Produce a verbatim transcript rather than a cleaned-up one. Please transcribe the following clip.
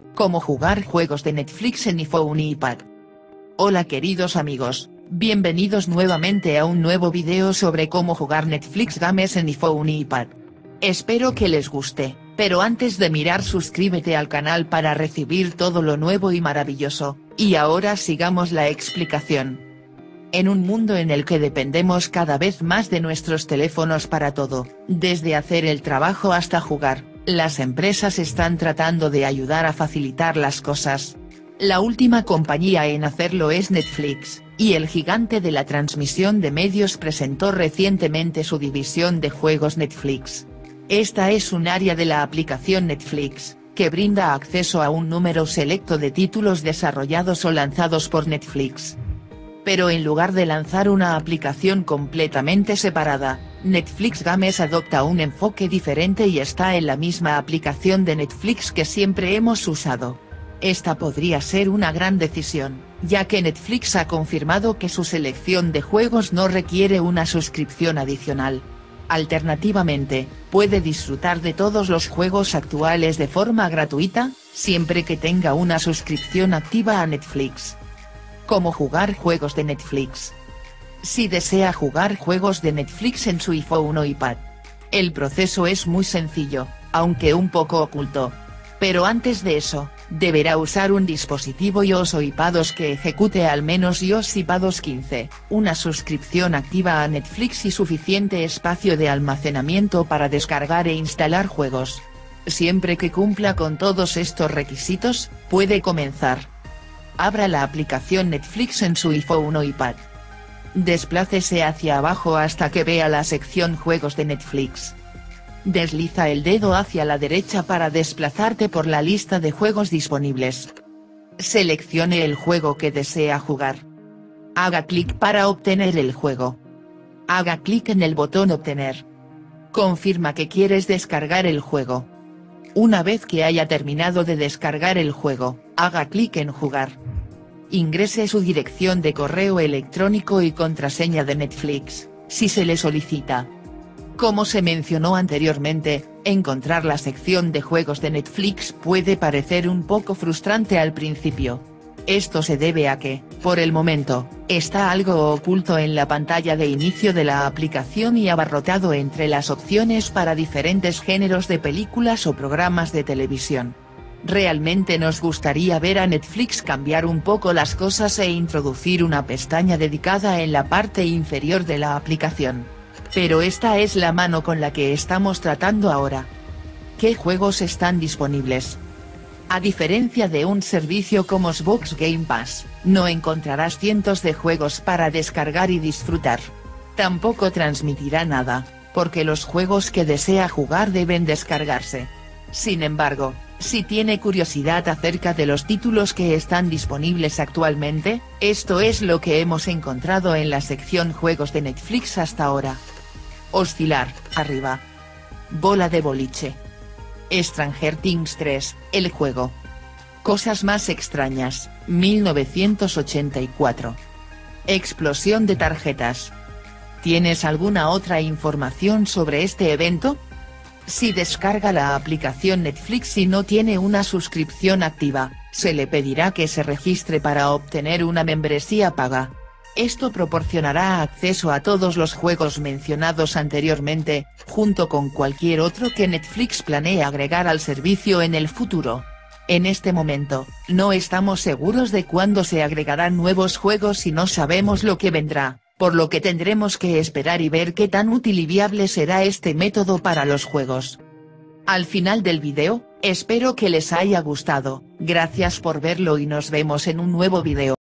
Cómo jugar juegos de Netflix en iPhone y iPad. Hola queridos amigos, bienvenidos nuevamente a un nuevo video sobre cómo jugar Netflix Games en iPhone y iPad. Espero que les guste, pero antes de mirar suscríbete al canal para recibir todo lo nuevo y maravilloso, y ahora sigamos la explicación. En un mundo en el que dependemos cada vez más de nuestros teléfonos para todo, desde hacer el trabajo hasta jugar, las empresas están tratando de ayudar a facilitar las cosas. La última compañía en hacerlo es Netflix, y el gigante de la transmisión de medios presentó recientemente su división de juegos Netflix. Esta es un área de la aplicación Netflix, que brinda acceso a un número selecto de títulos desarrollados o lanzados por Netflix. Pero en lugar de lanzar una aplicación completamente separada, Netflix Games adopta un enfoque diferente y está en la misma aplicación de Netflix que siempre hemos usado. Esta podría ser una gran decisión, ya que Netflix ha confirmado que su selección de juegos no requiere una suscripción adicional. Alternativamente, puede disfrutar de todos los juegos actuales de forma gratuita, siempre que tenga una suscripción activa a Netflix. Cómo jugar juegos de Netflix. Si desea jugar juegos de Netflix en su iPhone o iPad, el proceso es muy sencillo, aunque un poco oculto. Pero antes de eso, deberá usar un dispositivo iOS o iPadOS que ejecute al menos iOS iPadOS quince, una suscripción activa a Netflix y suficiente espacio de almacenamiento para descargar e instalar juegos. Siempre que cumpla con todos estos requisitos, puede comenzar. Abra la aplicación Netflix en su iPhone o iPad. Desplácese hacia abajo hasta que vea la sección Juegos de Netflix. Desliza el dedo hacia la derecha para desplazarte por la lista de juegos disponibles. Seleccione el juego que desea jugar. Haga clic para obtener el juego. Haga clic en el botón Obtener. Confirma que quieres descargar el juego. Una vez que haya terminado de descargar el juego, haga clic en Jugar. Ingrese su dirección de correo electrónico y contraseña de Netflix, si se le solicita. Como se mencionó anteriormente, encontrar la sección de juegos de Netflix puede parecer un poco frustrante al principio. Esto se debe a que, por el momento, está algo oculto en la pantalla de inicio de la aplicación y abarrotado entre las opciones para diferentes géneros de películas o programas de televisión. Realmente nos gustaría ver a Netflix cambiar un poco las cosas e introducir una pestaña dedicada en la parte inferior de la aplicación. Pero esta es la mano con la que estamos tratando ahora. ¿Qué juegos están disponibles? A diferencia de un servicio como Xbox Game Pass, no encontrarás cientos de juegos para descargar y disfrutar. Tampoco transmitirá nada, porque los juegos que desea jugar deben descargarse. Sin embargo, si tiene curiosidad acerca de los títulos que están disponibles actualmente, esto es lo que hemos encontrado en la sección Juegos de Netflix hasta ahora. Oscilar, arriba. Bola de boliche. Stranger Things tres, el juego. Cosas más extrañas, mil novecientos ochenta y cuatro. Explosión de tarjetas. ¿Tienes alguna otra información sobre este evento? Si descarga la aplicación Netflix y no tiene una suscripción activa, se le pedirá que se registre para obtener una membresía paga. Esto proporcionará acceso a todos los juegos mencionados anteriormente, junto con cualquier otro que Netflix planee agregar al servicio en el futuro. En este momento, no estamos seguros de cuándo se agregarán nuevos juegos y no sabemos lo que vendrá, por lo que tendremos que esperar y ver qué tan útil y viable será este método para los juegos. Al final del video, espero que les haya gustado, gracias por verlo y nos vemos en un nuevo video.